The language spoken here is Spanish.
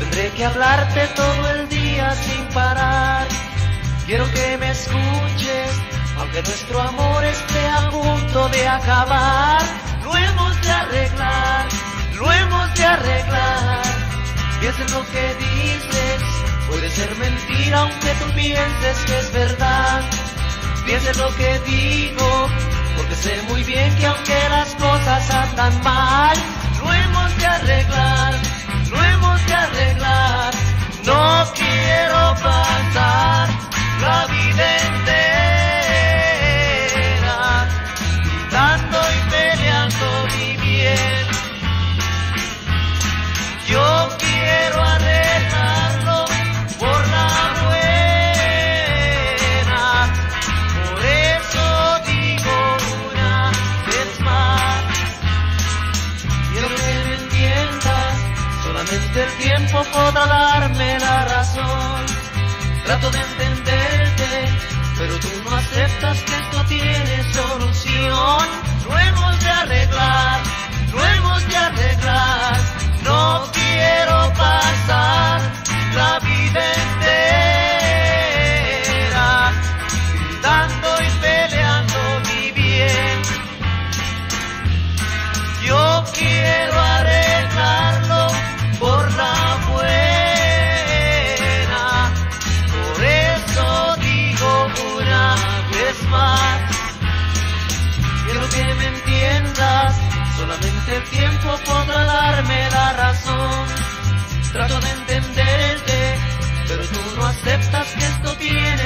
Tendré que hablarte todo el día sin parar. Quiero que me escuches, aunque nuestro amor esté a punto de acabar. Lo hemos de arreglar, lo hemos de arreglar. Piensa en lo que dices, puede ser mentira aunque tú pienses que es verdad. Piensa en lo que digo, porque sé muy bien que aunque las cosas andan mal, lo hemos de arreglar, lo hemos de arreglar. No quiero pasar la vida entera gritando y peleando mi bien. Yo quiero arreglarlo por la buena, por eso digo una vez más. Quiero que me entiendas, solamente el tiempo podrá darme la razón. Trato de entenderte, pero tú no aceptas que esto tiene solución. Lo hemos de arreglar, lo hemos de arreglar. No quiero pasar la vida entera gritando y peleando mi bien. Yo quiero arreglarlo por la buena, por eso digo una vez más. Quiero que me entiendas, solamente el tiempo podrá darme la razón. Trato de entenderte, pero tú no aceptas que esto tiene